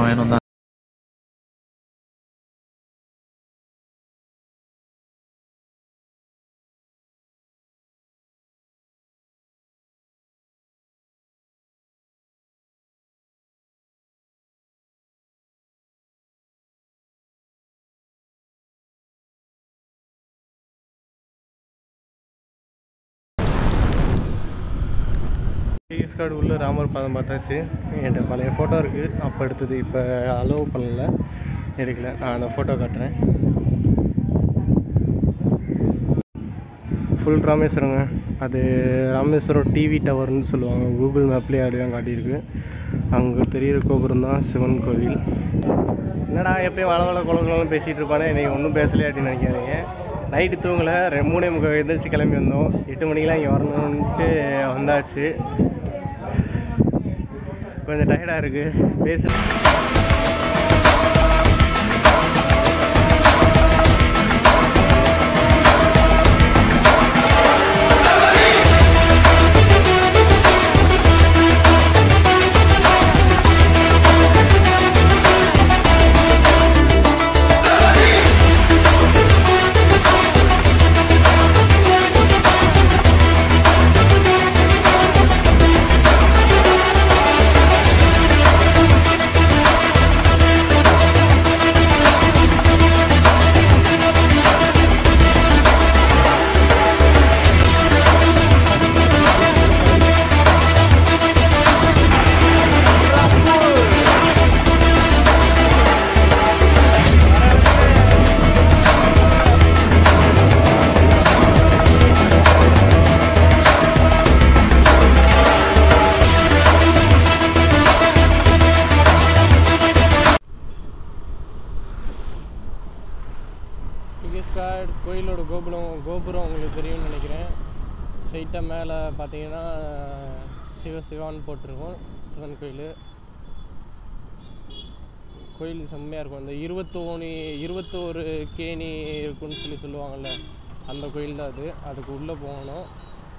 வேணும் தான். ஸ்கார்டு உள்ள ராமர் பாதம் பார்த்தாச்சு. என்கிட்ட பழைய ஃபோட்டோ இருக்குது, அப்போ எடுத்தது. இப்போ அலோவ் பண்ணல, எடுக்கல. நான் அந்த ஃபோட்டோ காட்டுறேன். ஃபுல் ராமேஸ்வரங்க. அது ராமேஸ்வரம் டிவி டவர்னு சொல்லுவாங்க. கூகுள் மேப்லேயே அப்படிதான் காட்டியிருக்கு. அங்கே தெரிகிற கோபுரம் தான் சிவன் கோவில். என்னடா எப்பயும் வளவள குளங்களும் பேசிகிட்டு இருப்பானே, இன்றைக்கி ஒன்றும் பேசலையே அப்படின்னு நினைக்காதீங்க. நைட்டு தூங்கலை, 3:30 எழுந்திரிச்சு கிளம்பி வந்தோம். 8 மணிக்கெலாம் இங்கே வரணுன்ட்டு வந்தாச்சு. கொஞ்சம் டயர்டாக இருக்குது பேச. ஸ்கார்டு கோயிலோட கோபுரம் உங்களுக்கு தெரியும்னு நினைக்கிறேன். ஸ்ட்ரைட்டாக மேலே பார்த்தீங்கன்னா சிவான்னு போட்டிருக்கோம். சிவன் கோயில் செம்மையாக இருக்கும். அந்த 21 கேணி இருக்குன்னு சொல்லுவாங்கள்ல, அந்த கோயில் தான் அது. அதுக்கு உள்ளே போகணும்.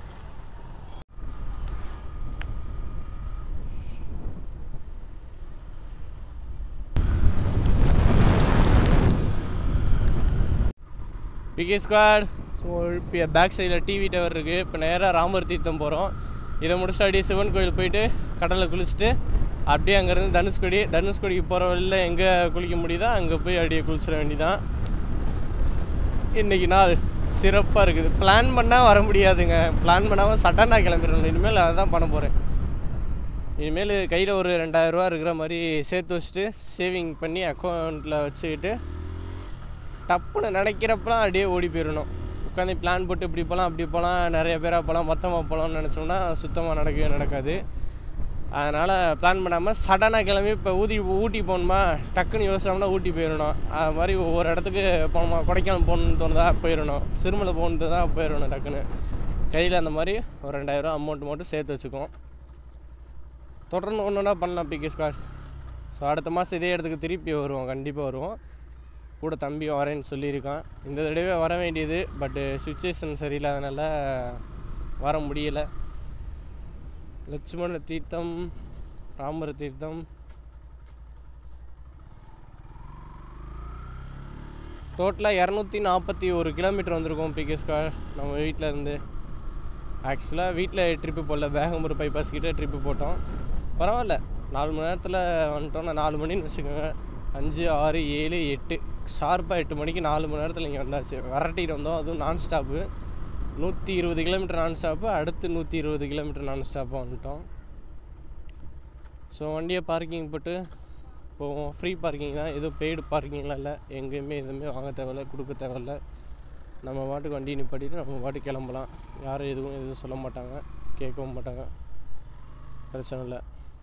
PK squad. ஸோ இப்போ பேக் சைடில் டிவி டவர் இருக்குது. இப்போ நேராக ராமர் தீர்த்தம் போகிறோம். இதை முடிச்சுட்டு அப்படியே சிவன் கோயில் போயிட்டு கடலில் குளிச்சுட்டு அப்படியே அங்கேருந்து தனுஷ்கோடிக்கு போகிற வழியில் எங்கே குளிக்க முடியுதோ அங்கே போய் அப்படியே குளிச்சிட வேண்டியதான். இன்றைக்கி நாள் சிறப்பாக இருக்குது. பிளான் பண்ணால் வர முடியாதுங்க. பிளான் பண்ணாமல் சடனாக கிளம்பிடணும். இனிமேல் அதை தான் பண்ண போகிறேன். இனிமேல் கையில் ஒரு 2000 ரூபா இருக்கிற மாதிரி சேர்த்து வச்சுட்டு சேவிங் பண்ணி அக்கௌண்ட்டில் வச்சுக்கிட்டு டப்புன்னு நினைக்கிறப்பெல்லாம் அப்படியே ஓடி போயிடணும். உட்காந்து பிளான் போட்டு இப்படி போகலாம் அப்படி போகலாம், நிறைய பேராக போகலாம், மொத்தமாக போகலாம்னு நினச்சோம்னா சுத்தமாக நடக்காது. அதனால் பிளான் பண்ணாமல் சடனாக கிளம்பி இப்போ ஊட்டி போகணுமா, டக்குன்னு யோசிச்சோம்னா ஊட்டி போயிடணும். அது மாதிரி ஒவ்வொரு இடத்துக்கு போகணுமா, கொடைக்கானல் போகணுன்னு தோணுதா போயிடணும், சிறுமலை போகணுன்னு தான் போயிடணும். டக்குன்னு கையில் அந்த மாதிரி ஒரு 2000 ரூபா அமௌண்ட் மட்டும் சேர்த்து வச்சுக்குவோம். தொடர்ந்து ஒன்றுனா பண்ணலாம் பிகே ஸ்குவாட். ஸோ அடுத்த மாதம் இதே இடத்துக்கு திருப்பி வருவோம், கண்டிப்பாக வருவோம். கூட தம்பி வரேன்னு சொல்லியிருக்கான். இந்த தடவை வர வேண்டியது, பட்டு சுச்சுவேஷன் சரியில்லாதனால வர முடியலை. லட்சுமண தீர்த்தம், ராமர் தீர்த்தம், டோட்டலாக 241 கிலோமீட்டர் வந்திருக்கோம் பிகே ஸ்குவாட் நம்ம வீட்டில் இருந்து. ஆக்சுவலாக வீட்டில் ட்ரிப்பு போடல, பேகம்பூர் பைபாஸ் கிட்டே ட்ரிப்பு போட்டோம். பரவாயில்ல, 4 மணி நேரத்தில் வந்துட்டோம். நான் 4 மணின்னு வச்சுக்கோங்க. 5, 6, 7, 8 ஷார்ப்பாக 8 மணிக்கு 4 மணி நேரத்தில் இங்கே வந்தாச்சு. விரட்டிட்டு வந்தோம். அதுவும் நான் ஸ்டாப்பு 120 கிலோமீட்டர் நான் ஸ்டாப்பு, அடுத்து 120 கிலோமீட்டர் நான் ஸ்டாப்பாக வந்துட்டோம். ஸோ வண்டியை பார்க்கிங் போட்டு போவோம். ஃப்ரீ பார்க்கிங் தான், எதுவும் பெய்டு பார்க்கிங்லாம் இல்லை. எங்கேயுமே எதுவுமே வாங்க தேவையில்லை, கொடுக்க தேவையில்லை. நம்ம பாட்டுக்கு வண்டி நிப்பாட்டிட்டு நம்ம பாட்டுக்கு கிளம்பலாம். யாரும் எதுவும் சொல்ல மாட்டாங்க, கேட்கவும் மாட்டாங்க, பிரச்சனை இல்லை.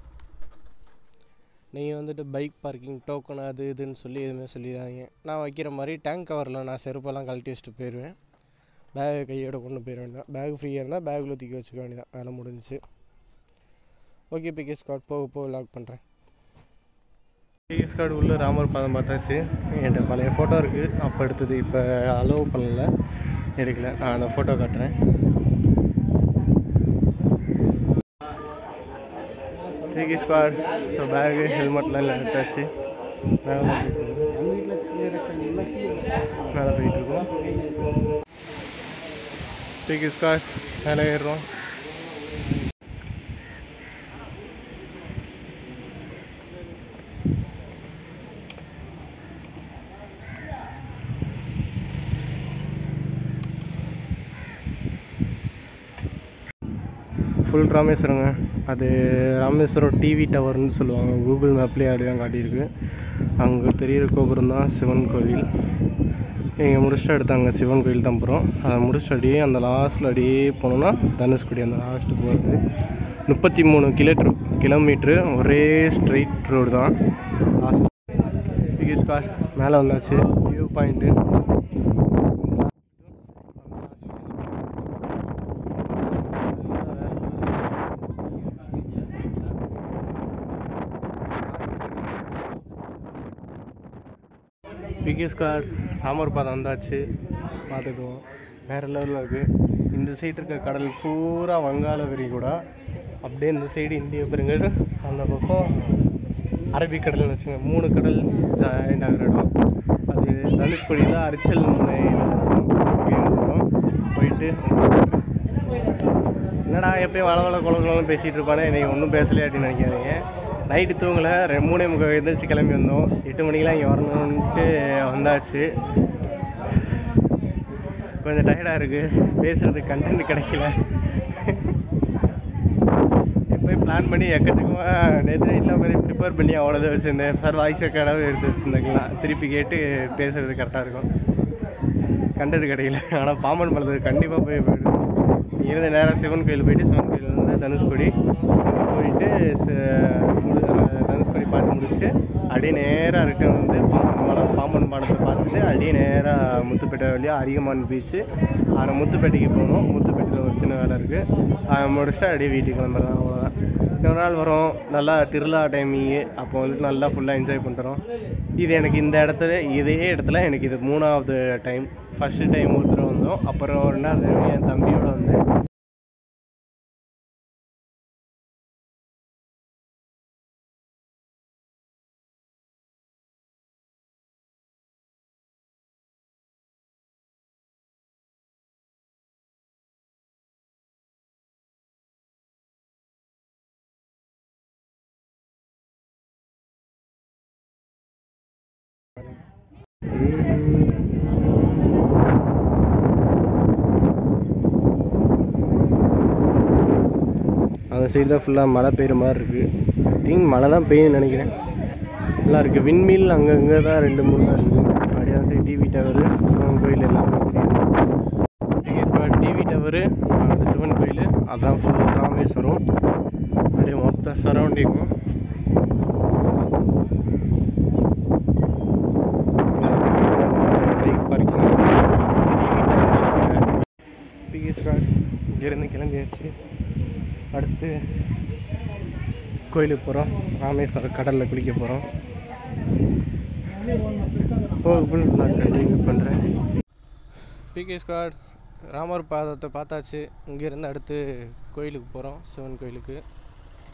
நீங்கள் வந்துட்டு பைக் பார்க்கிங் டோக்கன் அது இதுன்னு சொல்லி எதுவுமே சொல்லிடாதீங்க. நான் வைக்கிற மாதிரி டேங்க் கவரில் நான் செருப்பெல்லாம் கழட்டி வச்சுட்டு போயிடுவேன். பேகு கையோட கொண்டு போயிட வேண்டியதான். பேக் ஃப்ரீயாக இருந்தால் பேக்கில் தூக்கி வச்சுக்க வேண்டியதான், வேலை முடிஞ்சிச்சு. ஓகே பிகே ஸ்குவாட், போக லாக் பண்ணுறேன். பிகே ஸ்குவாட் உள்ள ராமர் பாதம் பார்த்தாச்சு. என்கிட்ட பழைய ஃபோட்டோ இருக்குது, அப்போ எடுத்தது. இப்போ அலோவ் பண்ணல, எடுக்கல. நான் அந்த ஃபோட்டோ காட்டுறேன். PK squad. ஸோ பேகு ஹெல்மெட்லாம் எடுத்தாச்சு. மேலே போயிட்டுருக்கோம். பிகி ஸ்குவாட் மேலே ஏறுறோம். ஃபுல் ராமேஸ்வரங்க. அது ராமேஸ்வரம் டிவி டவர்னு சொல்லுவாங்க. கூகுள் மேப்லேயே அப்படி தான் காட்டியிருக்கு. அங்கே தெரிகிற கோபுரம் தான் சிவன் கோவில். இங்கே முடிச்சுட்டு அடுத்து அங்கே சிவன் கோவில் தான் போகிறோம். அதை முடிச்சுட்டு அப்படியே அந்த லாஸ்ட்டில் அப்படியே போனோம்னா தனுஷ்கோடி. அந்த லாஸ்ட்டு போகிறது 33 கிலோமீட்ரு ஒரே ஸ்ட்ரெயிட் ரோடு தான். லாஸ்ட் பிகி ஸ்குவாட் மேலே வந்தாச்சு. View point PK squad. Ramar Padam வந்தாச்சு. பார்த்துக்குவோம். வேறு லெவலில் இருக்குது. இந்த சைடு இருக்க கடல் பூரா வங்காள விரிகுடா. அப்படியே இந்த சைடு இந்திய பெருங்கடல், அந்த பக்கம் அரபிக்கடல்னு வச்சுங்க. 3 கடல் ஜாயிண்ட் ஆகிற இடம். அது தனுஷ்கோடியில் அரிச்சல் போயிட்டு என்னடா எப்பயும் வள குளங்களும் பேசிகிட்டு இருப்பானே, இன்றைக்கி ஒன்றும் பேசலையே அப்படின்னு நினைக்காதீங்க. நைட்டு தூங்கலை. 3:30 எழுந்திரிச்சு கிளம்பி வந்தோம். 8 மணிக்கெலாம் இங்கே வரணுன்ட்டு வந்தாச்சு. கொஞ்சம் டயர்டாக இருக்குது. பேசுகிறதுக்கு கண்டென்ட் கிடைக்கல. எப்போயும் பிளான் பண்ணி எக்கச்சக்கமாக நேற்று நைட்டில் உட்காந்து ப்ரிப்பேர் பண்ணி அவ்வளோதான் வச்சுருந்தேன். சார் வாய்ஸ் ரெக்கார்டாகவே எடுத்து வச்சுருந்தாங்களா, திருப்பி கேட்டு பேசுகிறது கரெக்டாக இருக்கும். கண்டென்ட் கிடைக்கல. ஆனால் பாம்பன் பாலத்துக்கு கண்டிப்பாக போயிடும். இருந்த நேரம் சிவன் கோயில் போயிட்டு, சிவன் கோயிலேருந்து தனுஷ்கோடி போயிட்டு தனுஷ்கோடி பார்த்து முடிச்சுட்டு அப்படியே நேராக ரிட்டர்ன் வந்து பாம்பன் பாலத்தை பார்த்துட்டு அப்படியே நேராக முத்துப்பேட்டை வழியாக அதிகமான பீச்சு. அதில் முத்துப்பேட்டைக்கு போகணும். முத்துப்பேட்டையில் ஒரு சின்ன வேலை இருக்குது. அதை முடிச்சுட்டு அப்படியே வீட்டுக்கு கிளம்புறதான். அவ்வளோதான். இன்னொரு நாள் வரோம். நல்லா திருவிழா டைமிங்கு. அப்போ வந்துட்டு நல்லா ஃபுல்லாக என்ஜாய் பண்ணுறோம். இது எனக்கு இந்த இடத்துல இதே இடத்துல எனக்கு இது 3வது டைம். ஃபஸ்ட்டு டைம் ஒரு தடவை வந்தோம். அப்புறம் 2வது என் தம்பியோடு வந்தேன். அந்த சைடு தான் ஃபுல்லாக மழை பெய்கிற மாதிரி இருக்குது. ஐ திங்க் மழை தான் பெய்யுன்னு நினைக்கிறேன். நல்லா இருக்குது. விண்மில் அங்கங்கே தான் 2-3 தான் இருக்குது. அப்படியே தான் சைடு டிவி டவரு, சிவன் கோயில் எல்லாமே டிவி டவரு, சிவன் கோயில். அதான் ஃபுல் ராமேஸ்வரம். அப்படியே மொத்த சரௌண்டிங்கும் பைக் பார்க்கிங். பிகி ஸ்குவாட் இங்கேருந்து கிளம்பியாச்சு. அடுத்து கோயிலுக்கு போகிறோம். ராமேஸ்வரம் கடலில் குளிக்க போகிறோம். ஃபுல் பிளாக் கண்டினியூ பண்ணுறேன். பிகே ஸ்குவாட் ராமர் பாதத்தை பார்த்தாச்சு. இங்கேருந்து அடுத்து கோயிலுக்கு போகிறோம், சிவன் கோயிலுக்கு.